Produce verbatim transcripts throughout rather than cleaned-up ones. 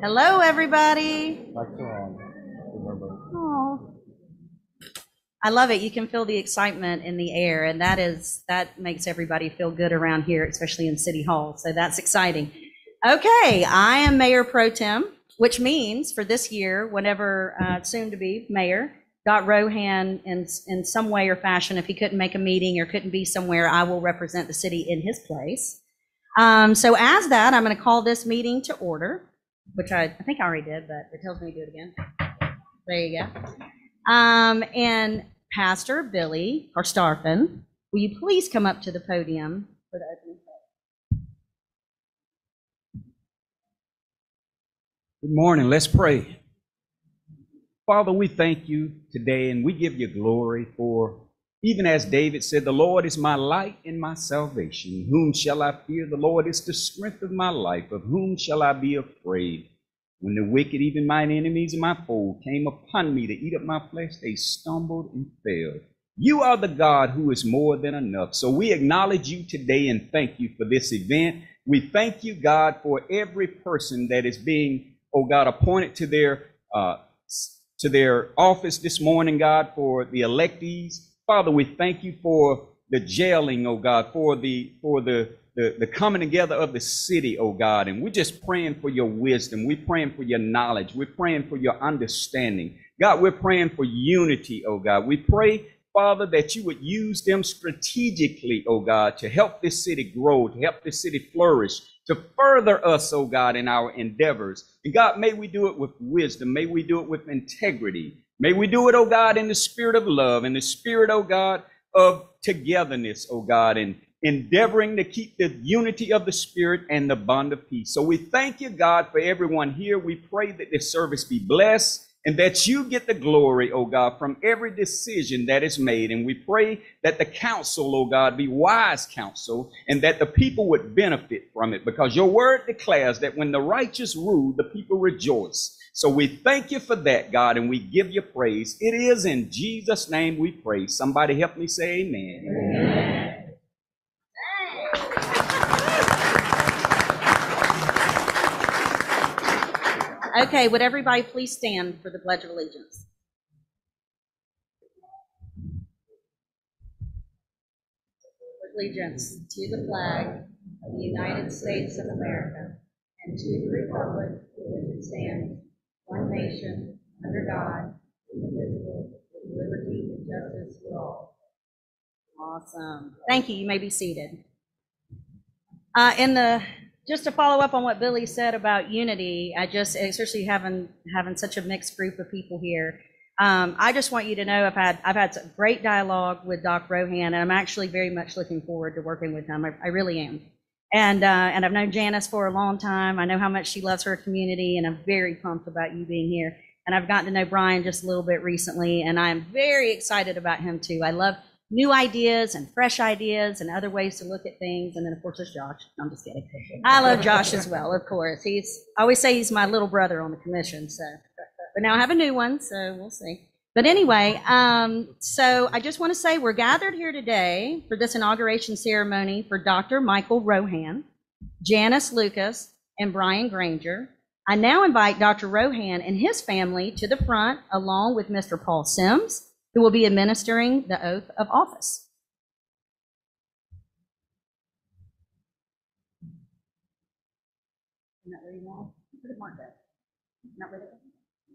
Hello, everybody. Remember. Oh, I love it. You can feel the excitement in the air, and that is that makes everybody feel good around here, especially in City Hall. So that's exciting. Okay, I am Mayor Pro Tem, which means for this year, whenever uh, soon to be Mayor, Doc Rohan, in in some way or fashion, if he couldn't make a meeting or couldn't be somewhere, I will represent the city in his place. Um, so as that, I'm going to call this meeting to order, which I, I think I already did, but it tells me to do it again. There you go. Um, and Pastor Billy Karstafen, will you please come up to the podium for the opening prayer? Good morning. Let's pray. Father, we thank you today and we give you glory for, even as David said, the Lord is my light and my salvation. Whom shall I fear? The Lord is the strength of my life. Of whom shall I be afraid? When the wicked, even mine enemies and my foe, came upon me to eat up my flesh, they stumbled and fell. You are the God who is more than enough. So we acknowledge you today and thank you for this event. We thank you, God, for every person that is being, oh God, appointed to their uh, to their office this morning, God, for the electees. Father, we thank you for the jailing, oh God, for the for the The, the coming together of the city, oh God, and we're just praying for your wisdom. We're praying for your knowledge. We're praying for your understanding. God, we're praying for unity, oh God. We pray, Father, that you would use them strategically, oh God, to help this city grow, to help this city flourish, to further us, oh God, in our endeavors. And God, may we do it with wisdom. May we do it with integrity. May we do it, oh God, in the spirit of love, in the spirit, oh God, of togetherness, oh God, and endeavoring to keep the unity of the Spirit and the bond of peace. So we thank you, God, for everyone here. We pray that this service be blessed and that you get the glory, oh God, from every decision that is made. And we pray that the counsel, oh God, be wise counsel and that the people would benefit from it, because your word declares that when the righteous rule, the people rejoice. So we thank you for that, God, and we give you praise. It is in Jesus' name we pray. Somebody help me say amen. Amen. Okay, would everybody please stand for the Pledge of Allegiance? Allegiance to the flag of the United States of America and to the republic for which it stands, one nation, under God, indivisible, with liberty and justice for all. Awesome. Thank you. You may be seated. Uh, in the Just to follow up on what Billy said about unity, I just, especially having having such a mixed group of people here, um, I just want you to know I've had I've had some great dialogue with Doc Rohan, and I'm actually very much looking forward to working with him. I, I really am. And uh, and I've known Janice for a long time. I know how much she loves her community, and I'm very pumped about you being here. And I've gotten to know Brian just a little bit recently, and I'm very excited about him too. I love new ideas and fresh ideas and other ways to look at things. And then, of course, there's Josh. No, I'm just kidding. I love Josh as well, of course. He's, I always say he's my little brother on the commission. So, but now I have a new one, so we'll see. But anyway, um, so I just want to say we're gathered here today for this inauguration ceremony for Doctor Michael Rohan, Janice Lucas, and Brian Granger. I now invite Doctor Rohan and his family to the front, along with Mister Paul Sims, who will be administering the oath of office. Isn't that where you want? Where did Mark go? Not where they go?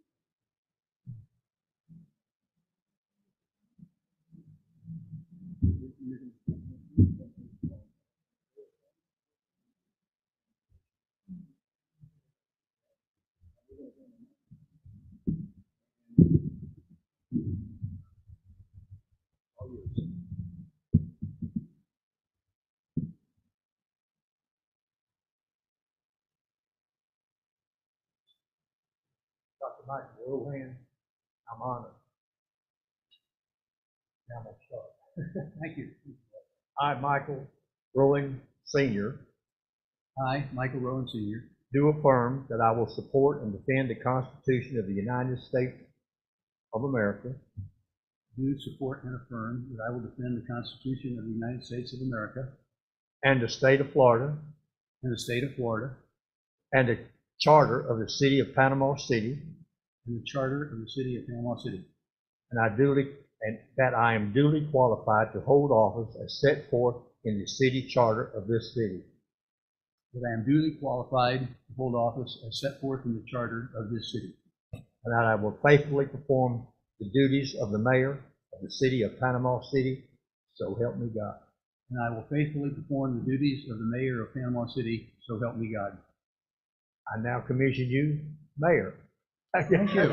Doctor Michael Rohan, I'm honored. Now I'm going to start. Thank you. I, Michael Rohan Senior I, Michael Rohan Senior do affirm that I will support and defend the Constitution of the United States of America do support and affirm that I will defend the Constitution of the United States of America and the state of Florida and the state of Florida and the Charter of the City of Panama City, and the Charter of the City of Panama City, and I duly and that I am duly qualified to hold office as set forth in the city charter of this city. that I am duly qualified to hold office as set forth in the Charter of this city, And that I will faithfully perform the duties of the mayor of the City of Panama City, so help me God. and I will faithfully perform the duties of the Mayor of Panama City, so help me God. I now commission you, Mayor. Thank you.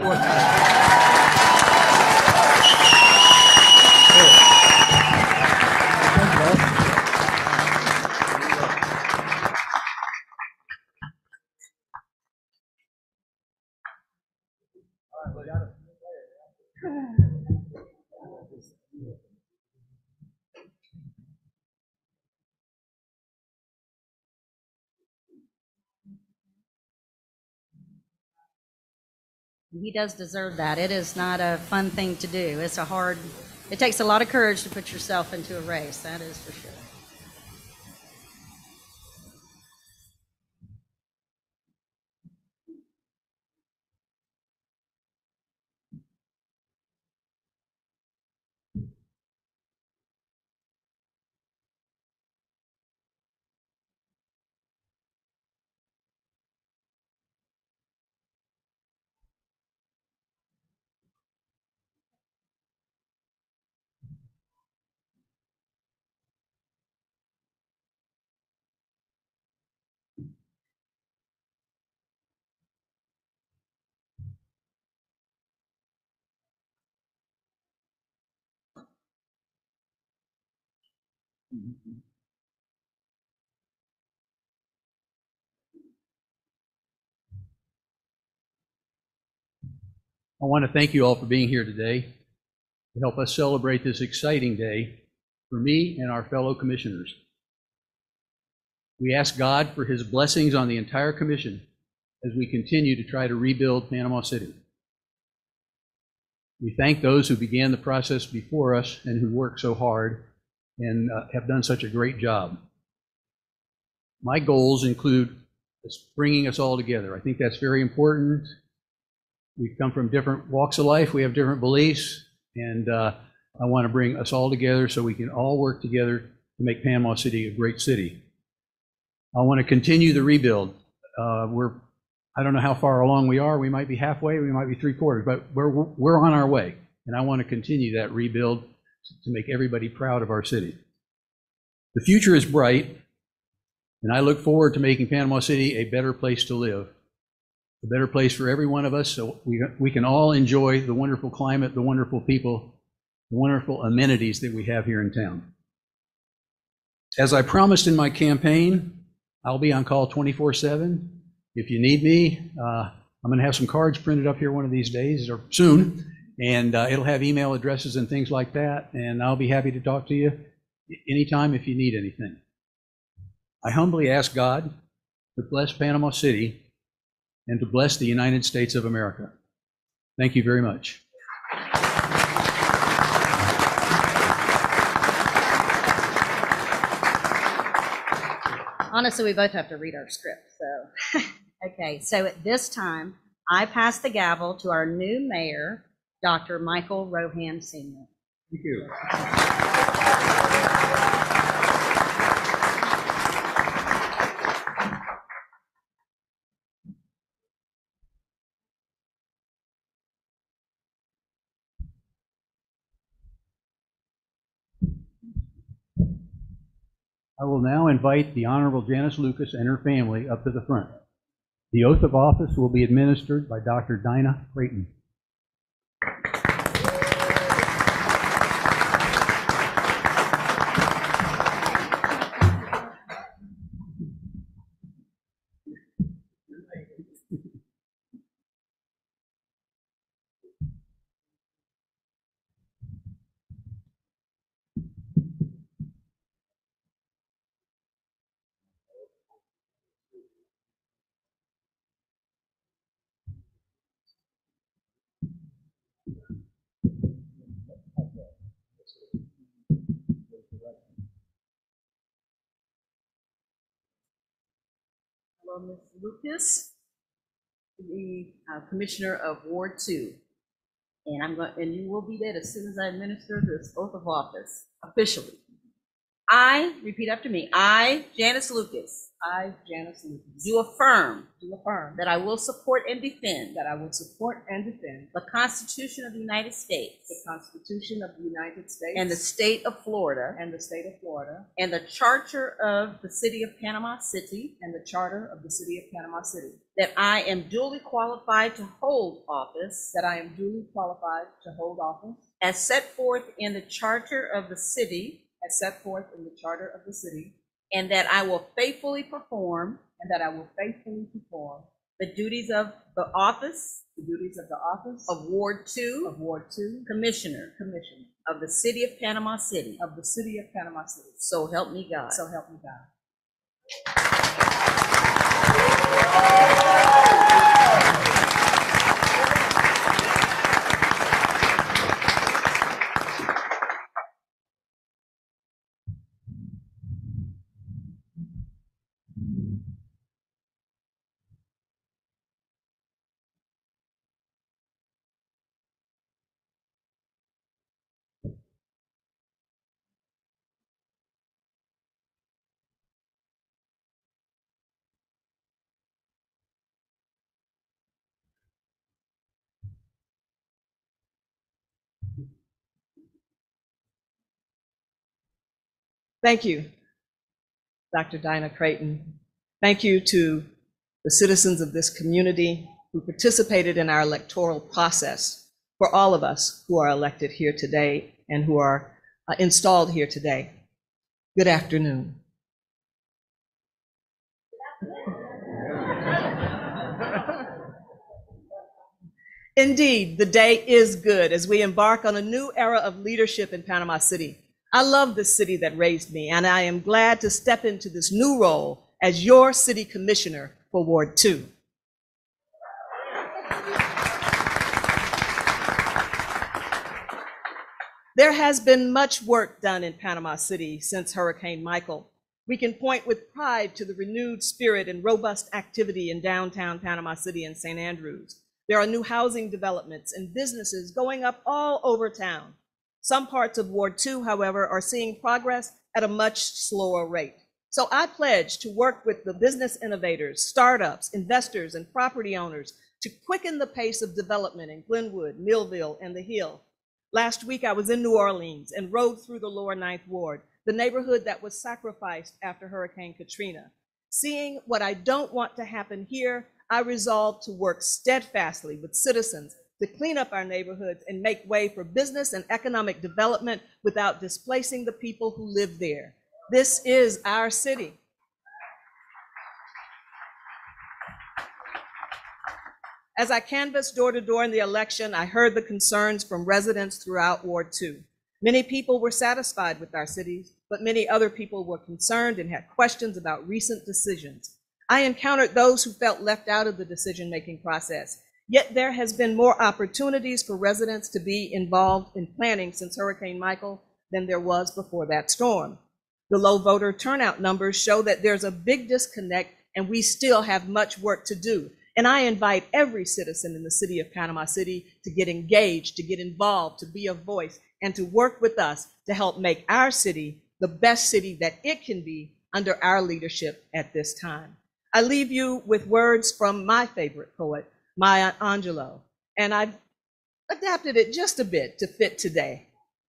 He does deserve that. It is not a fun thing to do. It's a hard, it takes a lot of courage to put yourself into a race, that is for sure. I want to thank you all for being here today to help us celebrate this exciting day for me and our fellow commissioners. We ask God for his blessings on the entire commission as we continue to try to rebuild Panama City. We thank those who began the process before us and who worked so hard and uh, have done such a great job. My goals include bringing us all together. I think that's very important. We've come from different walks of life. We have different beliefs, and uh, I want to bring us all together so we can all work together to make Panama City a great city. I want to continue the rebuild. Uh, we're, I don't know how far along we are. We might be halfway, we might be three quarters, but we're, we're on our way. And I want to continue that rebuild to make everybody proud of our city. The future is bright, and I look forward to making Panama City a better place to live, a better place for every one of us, so we, we can all enjoy the wonderful climate, the wonderful people, the wonderful amenities that we have here in town. As I promised in my campaign, I'll be on call twenty-four seven. If you need me, uh, I'm going to have some cards printed up here one of these days or soon, and uh, it'll have email addresses and things like that, and I'll be happy to talk to you anytime if you need anything. I humbly ask God to bless Panama City and to bless the United States of America. Thank you very much. Honestly, we both have to read our script, so. Okay, so at this time, I pass the gavel to our new mayor, Doctor Michael Rohan Senior Thank you. I will now invite the Honorable Janice Lucas and her family up to the front. The oath of office will be administered by Doctor Dinah Creighton. Hello, Miz Lucas. the uh, Commissioner of Ward Two. And I'm going, and you will be there as soon as I administer this oath of office officially. I, repeat after me, I, Janice Lucas, I, Janice Lucas, do affirm do affirm that I will support and defend that I will support and defend the Constitution of the United States the Constitution of the United States and the state of Florida and the state of Florida and the Charter of the City of Panama City, and the Charter of the City of Panama City, that I am duly qualified to hold office that I am duly qualified to hold office as set forth in the Charter of the City, as set forth in the Charter of the City, and that I will faithfully perform and that I will faithfully perform the duties of the office the duties of the office of Ward Two of Ward Two Commissioner Commissioner of the City of Panama City. of the City of Panama City. So help me God. So help me God. Thank you, Doctor Dinah Creighton. Thank you to the citizens of this community who participated in our electoral process, for all of us who are elected here today and who are uh, installed here today. Good afternoon. Indeed, the day is good as we embark on a new era of leadership in Panama City. I love the city that raised me, and I am glad to step into this new role as your city commissioner for Ward Two. There has been much work done in Panama City since Hurricane Michael. We can point with pride to the renewed spirit and robust activity in downtown Panama City and Saint Andrews. There are new housing developments and businesses going up all over town. Some parts of Ward Two, however, are seeing progress at a much slower rate. So I pledge to work with the business innovators, startups, investors, and property owners to quicken the pace of development in Glenwood, Millville, and The Hill. Last week, I was in New Orleans and rode through the Lower Ninth Ward, the neighborhood that was sacrificed after Hurricane Katrina. Seeing what I don't want to happen here, I resolved to work steadfastly with citizens to clean up our neighborhoods and make way for business and economic development without displacing the people who live there. This is our city. As I canvassed door to door in the election, I heard the concerns from residents throughout Ward Two. Many people were satisfied with our cities, but many other people were concerned and had questions about recent decisions. I encountered those who felt left out of the decision-making process. Yet there has been more opportunities for residents to be involved in planning since Hurricane Michael than there was before that storm. The low voter turnout numbers show that there's a big disconnect and we still have much work to do. And I invite every citizen in the city of Panama City to get engaged, to get involved, to be a voice, and to work with us to help make our city the best city that it can be under our leadership at this time. I leave you with words from my favorite poet, Maya Angelou, and I've adapted it just a bit to fit today.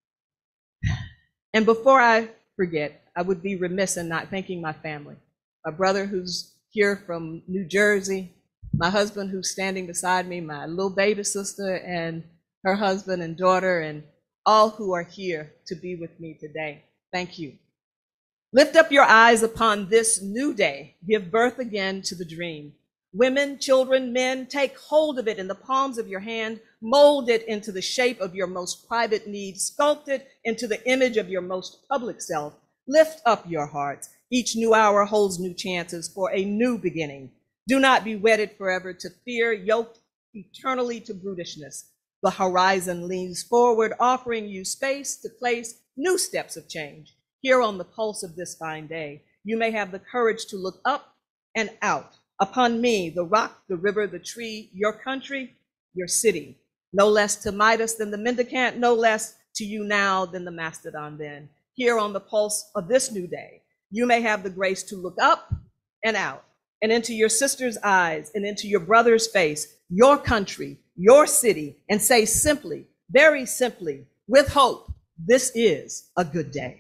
And before I forget, I would be remiss in not thanking my family, my brother who's here from New Jersey, my husband who's standing beside me, my little baby sister and her husband and daughter, and all who are here to be with me today. Thank you. Lift up your eyes upon this new day. Give birth again to the dream. Women, children, men, take hold of it in the palms of your hand, mold it into the shape of your most private needs, sculpt it into the image of your most public self. Lift up your hearts. Each new hour holds new chances for a new beginning. Do not be wedded forever to fear, yoked eternally to brutishness. The horizon leans forward, offering you space to place new steps of change. Here on the pulse of this fine day, you may have the courage to look up and out Upon me, the rock, the river, the tree, your country, your city. No less to Midas than the mendicant, no less to you now than the mastodon then. Here on the pulse of this new day, you may have the grace to look up and out and into your sister's eyes and into your brother's face, your country, your city, and say simply, very simply, with hope, this is a good day.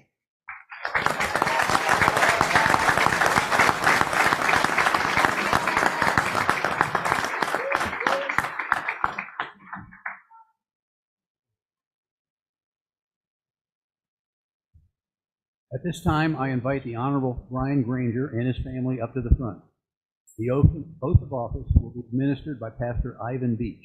At this time, I invite the Honorable Brian Granger and his family up to the front. The oath, oath of office will be administered by Pastor Ivan Beach.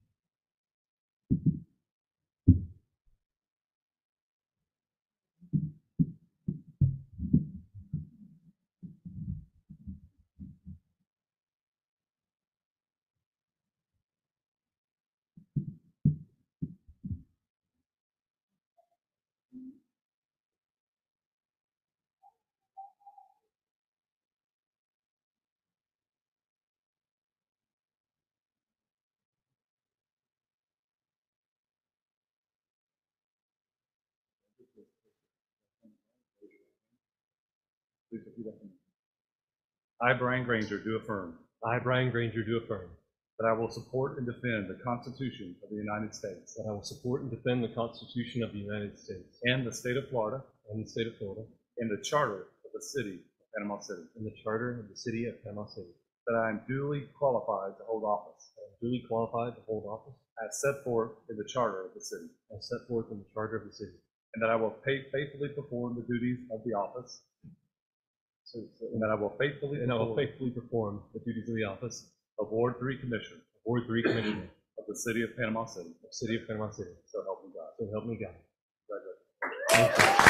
I, Brian Granger, do affirm I, Brian Granger, do affirm that I will support and defend the Constitution of the United States that I will support and defend the Constitution of the United States and the state of Florida and the state of Florida and the Charter of the City of Panama City, and the Charter of the City of Panama City, that I am duly qualified to hold office I am duly qualified to hold office as set forth in the Charter of the City, as set forth in the Charter of the City, and that I will pay- faithfully perform the duties of the office, so, so- and that I will faithfully and I will perform faithfully perform the duties of the office of Ward Three Commissioner of Ward Three Commissioner of the City of Panama City. of the City of Panama City. So help me God. So help me God. Congratulations.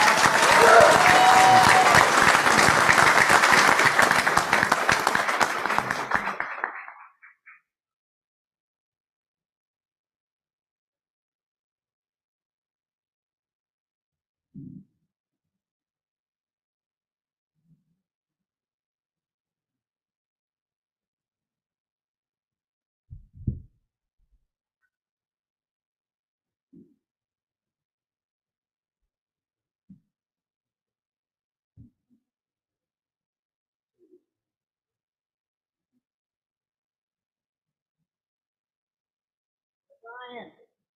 Brian.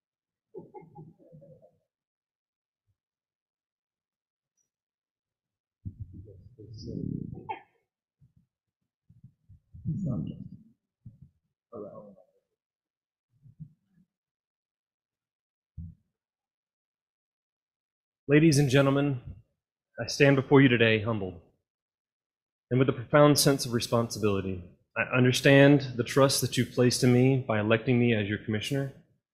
Ladies and gentlemen, I stand before you today humbled and with a profound sense of responsibility. I understand the trust that you've placed in me by electing me as your commissioner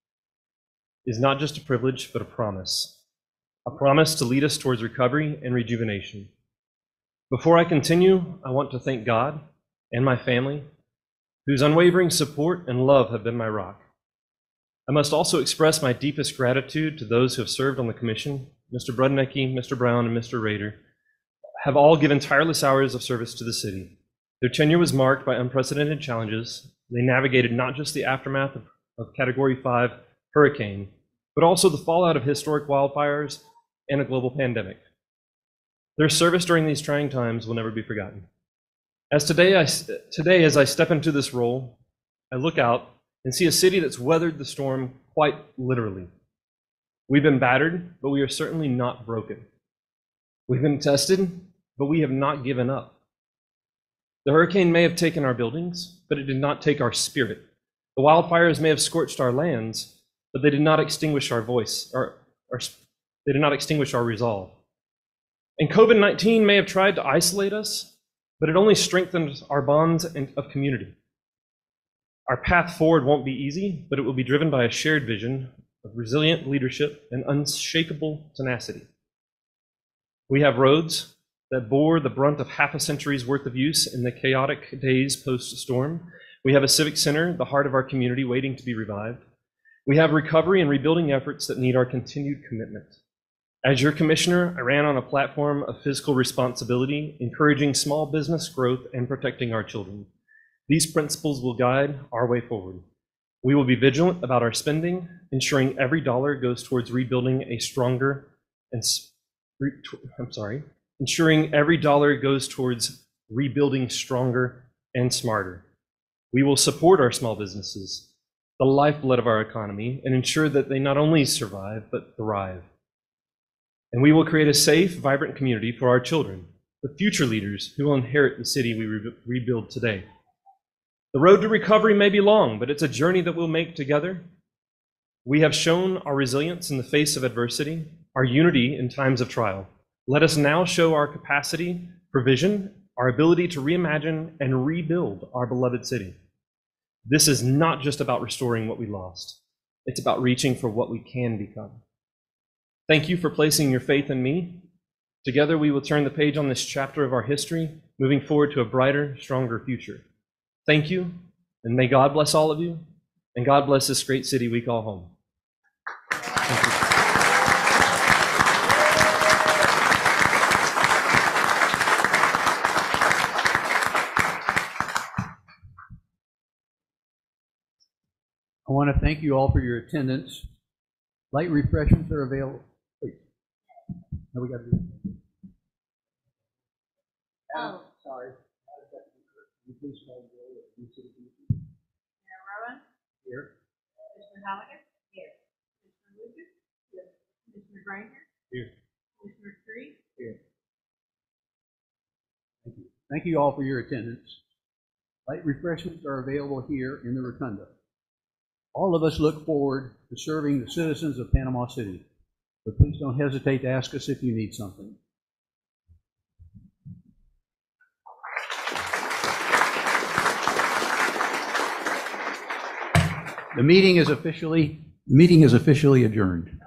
is not just a privilege, but a promise. A promise to lead us towards recovery and rejuvenation. Before I continue, I want to thank God and my family, whose unwavering support and love have been my rock. I must also express my deepest gratitude to those who have served on the commission. Mister Brudnicki, Mister Brown, and Mister Rader have all given tireless hours of service to the city. Their tenure was marked by unprecedented challenges. They navigated not just the aftermath of, of Category five hurricane, but also the fallout of historic wildfires and a global pandemic. Their service during these trying times will never be forgotten. As today, I, today, as I step into this role, I look out and see a city that's weathered the storm quite literally. We've been battered, but we are certainly not broken. We've been tested, but we have not given up. The hurricane may have taken our buildings, but it did not take our spirit. The wildfires may have scorched our lands, but they did not extinguish our voice, or, or they did not extinguish our resolve. And COVID nineteen may have tried to isolate us, but it only strengthened our bonds of community. Our path forward won't be easy, but it will be driven by a shared vision of resilient leadership and unshakable tenacity. We have roads that bore the brunt of half a century's worth of use in the chaotic days post-storm. We have a civic center, the heart of our community, waiting to be revived. We have recovery and rebuilding efforts that need our continued commitment. As your commissioner, I ran on a platform of fiscal responsibility, encouraging small business growth and protecting our children. These principles will guide our way forward. We will be vigilant about our spending, ensuring every dollar goes towards rebuilding a stronger and I'm sorry, ensuring every dollar goes towards rebuilding stronger and smarter. We will support our small businesses, the lifeblood of our economy, and ensure that they not only survive, but thrive. And we will create a safe, vibrant community for our children, the future leaders who will inherit the city we re- rebuild today. The road to recovery may be long, but it's a journey that we'll make together. We have shown our resilience in the face of adversity, our unity in times of trial. Let us now show our capacity for vision, our ability to reimagine and rebuild our beloved city. This is not just about restoring what we lost. It's about reaching for what we can become. Thank you for placing your faith in me. Together we will turn the page on this chapter of our history, moving forward to a brighter, stronger future. Thank you, and may God bless all of you, and God bless this great city we call home. Thank you. I want to thank you all for your attendance. Light refreshments are available. Please. No, we got to do it. Oh. Sorry. Please call the roll of the city commission. Mayor Rowan? Here. Commissioner Halligan? Here. Commissioner Lucas? Here. Commissioner Granger? Here. Commissioner Tree? Here. Thank you. Thank you all for your attendance. Light refreshments are available here in the rotunda. All of us look forward to serving the citizens of Panama City, but please don't hesitate to ask us if you need something. The meeting is officially, the meeting is officially adjourned.